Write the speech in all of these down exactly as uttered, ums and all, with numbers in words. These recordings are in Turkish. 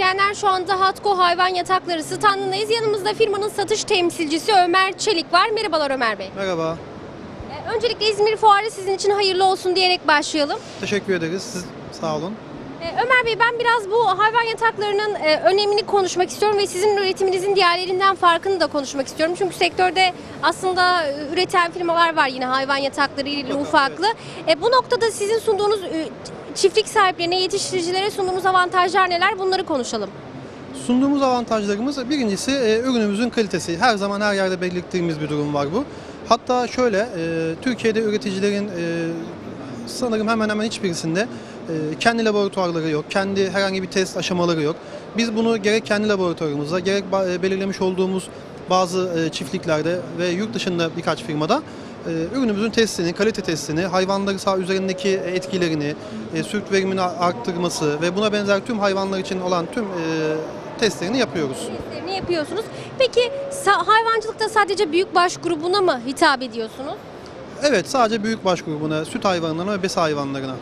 izleyenler, şu anda Hatko Hayvan Yatakları standındayız. Yanımızda firmanın satış temsilcisi Ömer Çelik var. Merhabalar Ömer Bey. Merhaba. Ee, öncelikle İzmir Fuarı sizin için hayırlı olsun diyerek başlayalım. Teşekkür ederiz. Siz sağ olun. Ee, Ömer Bey, ben biraz bu hayvan yataklarının e, önemini konuşmak istiyorum ve sizin üretiminizin diğerlerinden farkını da konuşmak istiyorum. Çünkü sektörde aslında e, üreten firmalar var yine hayvan yatakları ile ufaklı. E, bu noktada sizin sunduğunuz e, çiftlik sahiplerine, yetiştiricilere sunduğunuz avantajlar neler? Bunları konuşalım. Sunduğumuz avantajlarımız birincisi e, ürünümüzün kalitesi. Her zaman her yerde belirttiğimiz bir durum var bu. Hatta şöyle, e, Türkiye'de üreticilerin e, sanırım hemen hemen hiçbirisinde e, kendi laboratuvarları yok, kendi herhangi bir test aşamaları yok. Biz bunu gerek kendi laboratuvarımızda, gerek e, belirlemiş olduğumuz bazı e, çiftliklerde ve yurt dışında birkaç firmada e, ürünümüzün testini, kalite testini, hayvanları sağ üzerindeki etkilerini, e, süt verimini arttırması ve buna benzer tüm hayvanlar için olan tüm e, testlerini yapıyoruz. Testlerini yapıyorsunuz. Peki hayvancılıkta sadece büyükbaş grubuna mı hitap ediyorsunuz? Evet, sadece büyükbaş grubuna, süt hayvanlarına ve besi hayvanlarına.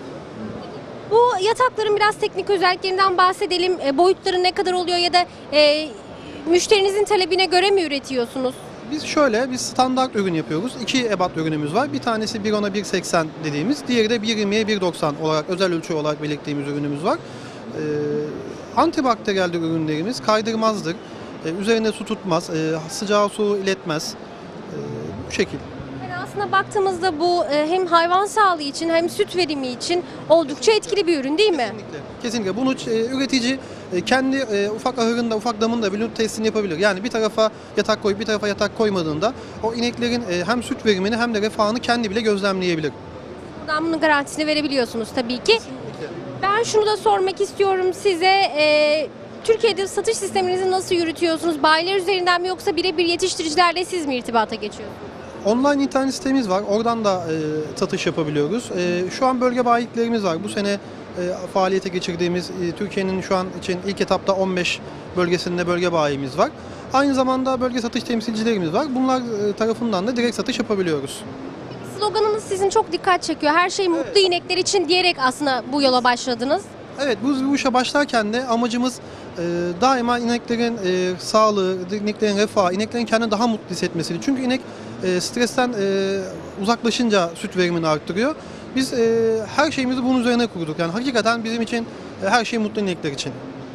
Bu yatakların biraz teknik özelliklerinden bahsedelim. E, boyutları ne kadar oluyor ya da e, müşterinizin talebine göre mi üretiyorsunuz? Biz şöyle, biz standart ürün yapıyoruz. İki ebat ürünümüz var. Bir tanesi bir ona bir seksen dediğimiz, diğeri de bir yirmiye bir doksan olarak özel ölçü olarak belirttiğimiz ürünümüz var. Ee, antibakteriyeldir ürünlerimiz, kaydırmazdır. Ee, üzerine su tutmaz, e, sıcağı su iletmez. Ee, bu şekil. Yani aslında baktığımızda bu e, hem hayvan sağlığı için hem süt verimi için oldukça etkili bir ürün değil mi? Kesinlikle. Kesinlikle. Bunu e, üretici e, kendi e, ufak ahırında, ufak damında bile testini yapabilir. Yani bir tarafa yatak koyup bir tarafa yatak koymadığında o ineklerin e, hem süt verimini hem de refahını kendi bile gözlemleyebilir. Buradan bunun garantisini verebiliyorsunuz tabii ki. Kesinlikle. Ben şunu da sormak istiyorum size. E, Türkiye'de satış sisteminizi nasıl yürütüyorsunuz? Bayiler üzerinden mi yoksa birebir yetiştiricilerle siz mi irtibata geçiyorsunuz? Online internet sitemiz var. Oradan da e, satış yapabiliyoruz. E, şu an bölge bayiliklerimiz var. Bu sene e, faaliyete geçirdiğimiz e, Türkiye'nin şu an için ilk etapta on beş bölgesinde bölge bayimiz var. Aynı zamanda bölge satış temsilcilerimiz var. Bunlar e, tarafından da direkt satış yapabiliyoruz. Sloganınız sizin çok dikkat çekiyor. Her şey mutlu inekler için diyerek aslında bu yola başladınız. Evet, bu, bu işe başlarken de amacımız e, daima ineklerin e, sağlığı, ineklerin refahı, ineklerin kendini daha mutlu hissetmesiydi. Çünkü inek e, stresten e, uzaklaşınca süt verimini arttırıyor. Biz e, her şeyimizi bunun üzerine kurduk. Yani hakikaten bizim için e, her şey mutlu inekler için.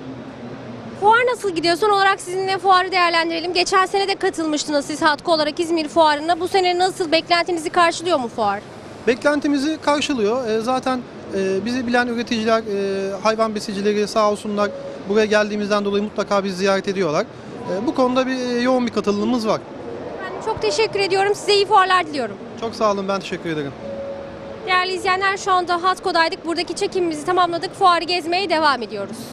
Fuar nasıl gidiyor? Son olarak sizinle fuarı değerlendirelim. Geçen sene de katılmıştınız siz Hatko olarak İzmir Fuarı'na. Bu sene nasıl? Beklentinizi karşılıyor mu fuar? Beklentimizi karşılıyor. E, zaten e, bizi bilen üreticiler, e, hayvan besicileri sağ olsunlar buraya geldiğimizden dolayı mutlaka bizi ziyaret ediyorlar. E, bu konuda bir e, yoğun bir katılımımız var. Ben çok teşekkür ediyorum. Size iyi fuarlar diliyorum. Çok sağ olun, ben teşekkür ederim. Değerli izleyenler, şu anda Hatko'daydık. Buradaki çekimimizi tamamladık. Fuarı gezmeye devam ediyoruz.